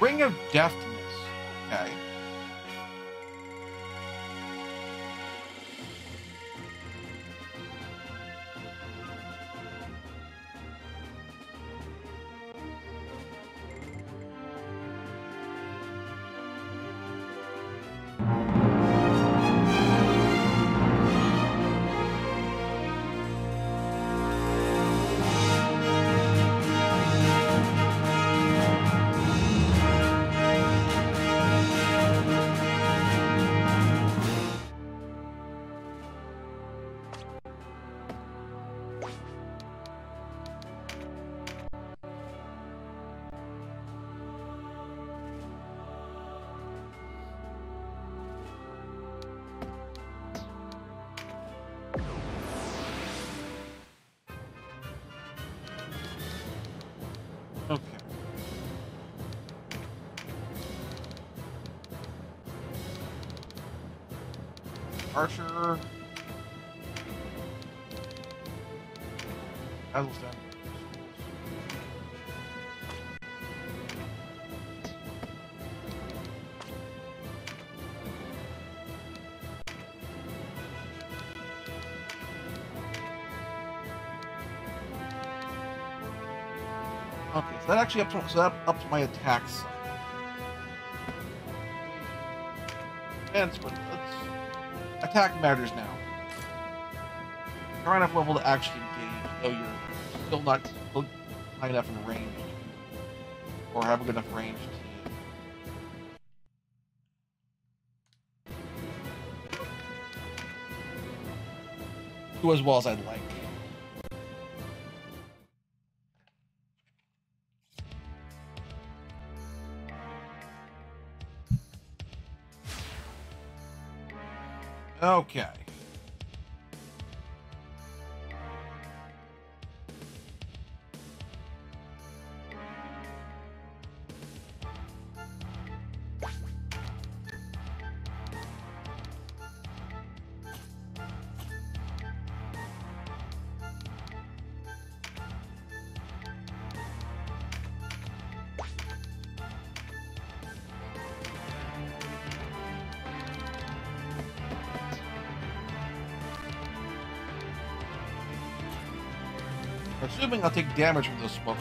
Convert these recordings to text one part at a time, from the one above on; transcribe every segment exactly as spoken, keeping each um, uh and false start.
Ring of Deftness. Okay. Okay. Archer. Athelstan. Okay, so that actually up to, so that up to my attacks. And it's, let's, attack matters now. High enough level to actually engage, though you're still not high enough in range, or have a good enough range to do as well as I'd like. Okay. Assuming I'll take damage from those smoke.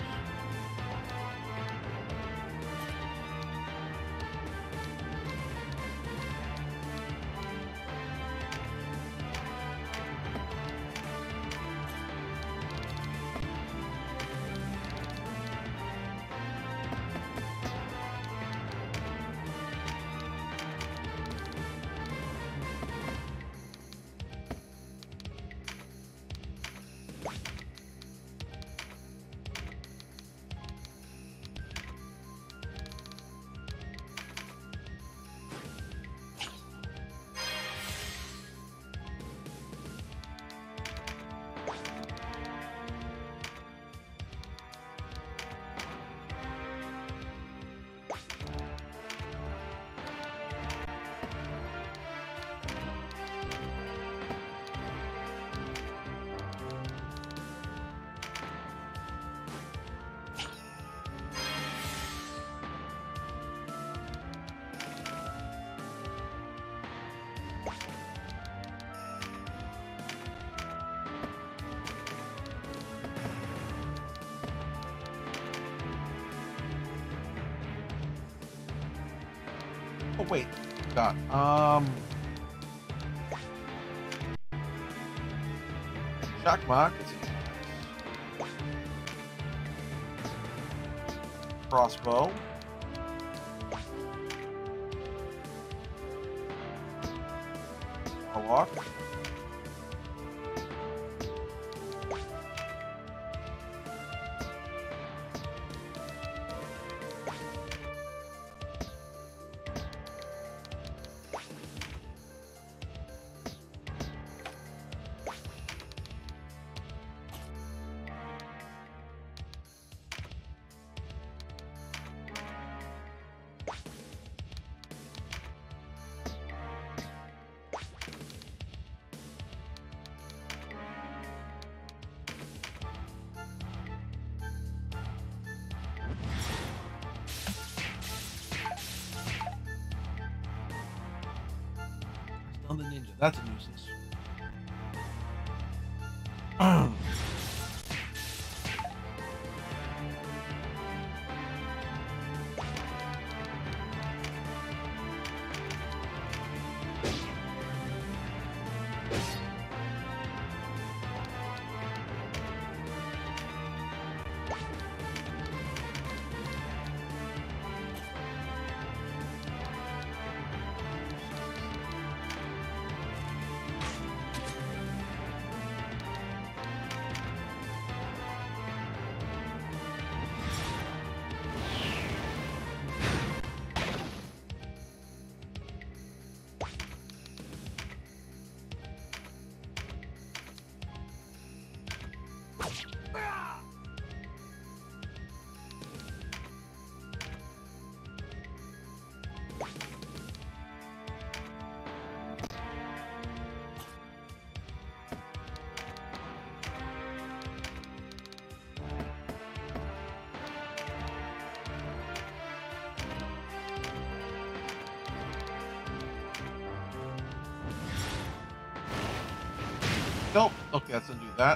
Oh wait, God. Um, shock mark. Crossbow. Warlock. on the ninja. That's a nuisance. Nope. Okay, let's undo that.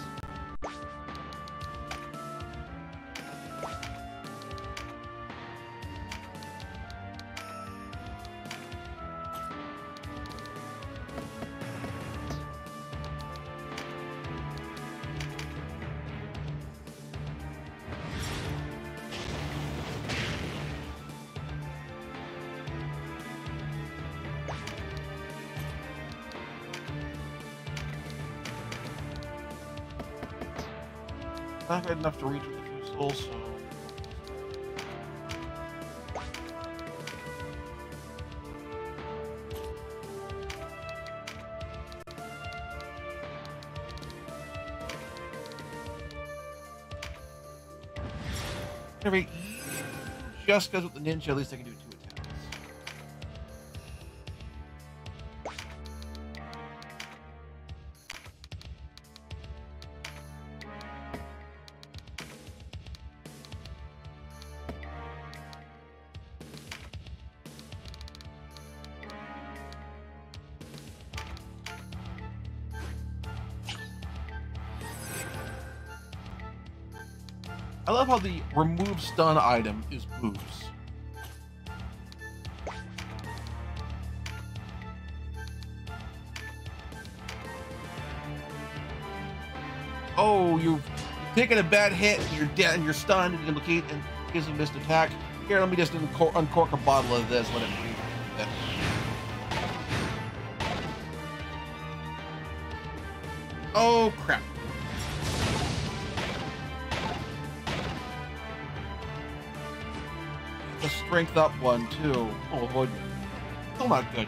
Not good enough to reach with the fusil, so... Anyway, just because with the ninja, at least I can do two attacks. I love how the remove stun item is booze. Oh, you've taken a bad hit and you're dead and you're stunned and implicate and gives a missed attack. Here, let me just uncork, uncork a bottle of this, let it breathe. Oh crap. The strength up one too. Oh, avoid. Still not good.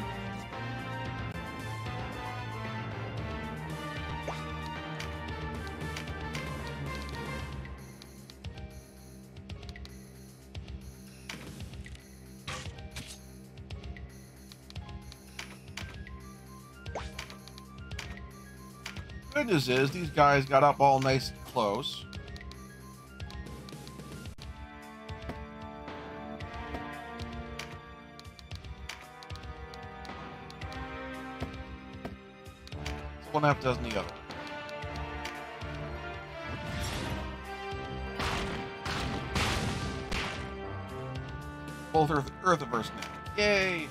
Good news is these guys got up all nice and close. One half dozen the other. Both Earth Earthiverse now. Yay!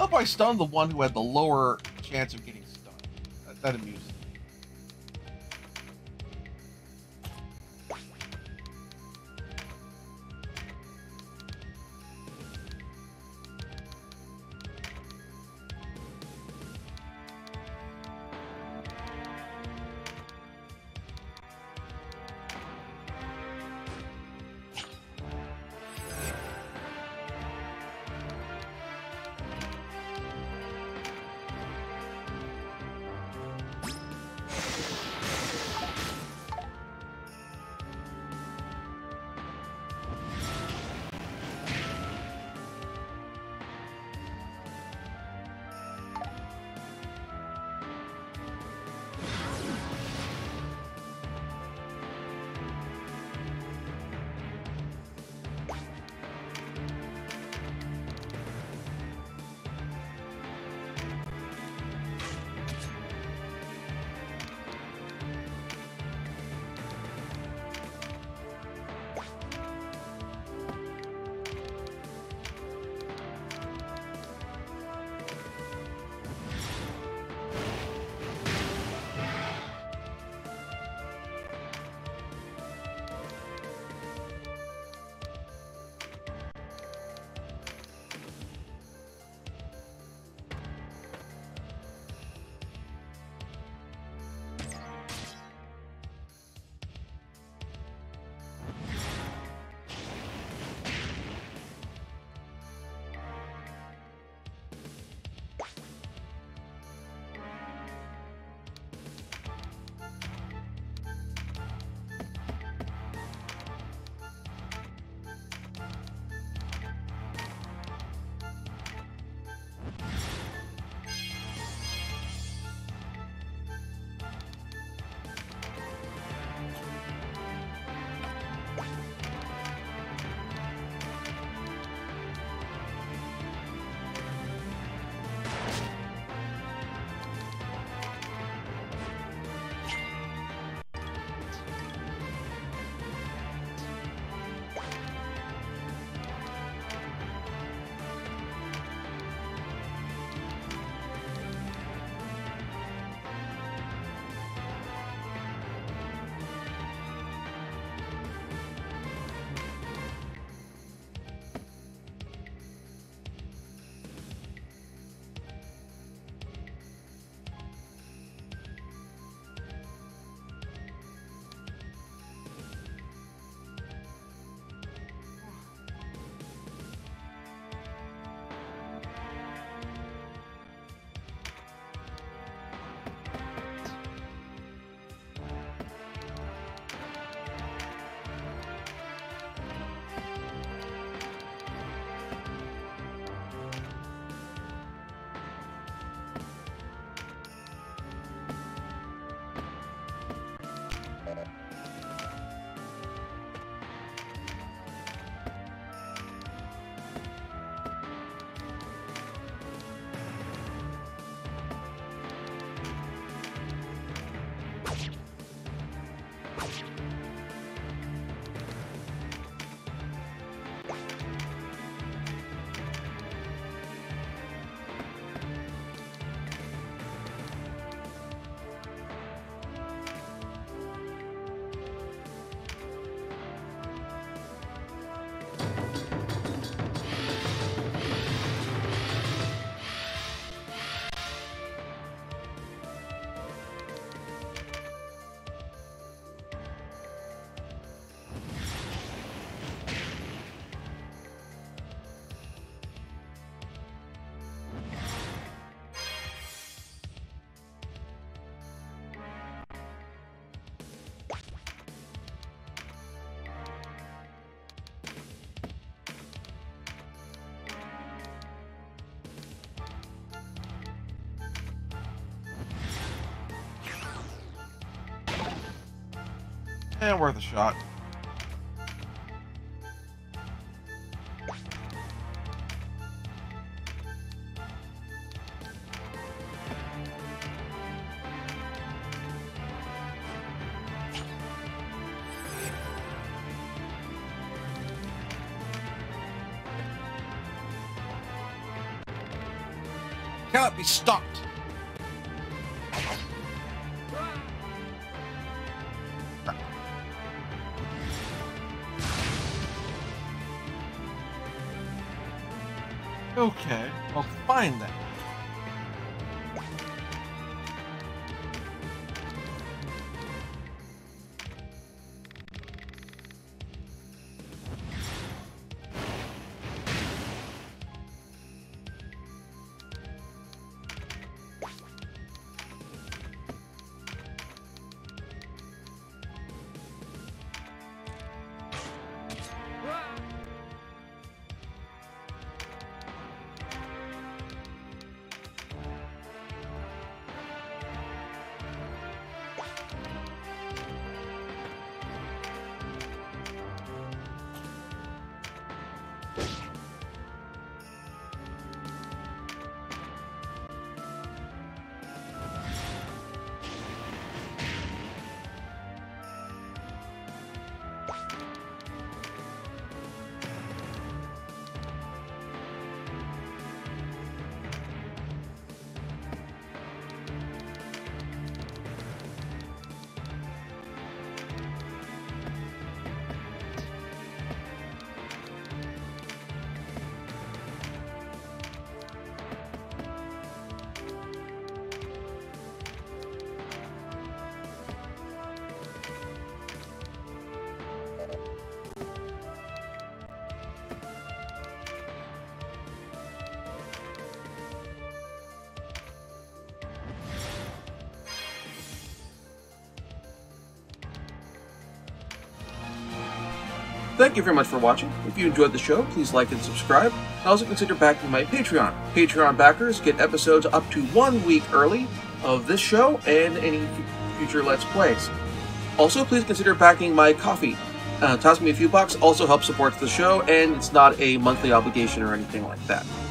hope I stunned the one who had the lower chance of getting stunned. That, that amused me. Eh, worth a shot. Cannot be stopped. Okay, well, fine then. Thank you very much for watching. If you enjoyed the show, please like and subscribe. And also consider backing my Patreon. Patreon backers get episodes up to one week early of this show and any future Let's Plays. Also, please consider backing my Ko-fi. Uh, toss me a few bucks also helps support the show, and it's not a monthly obligation or anything like that.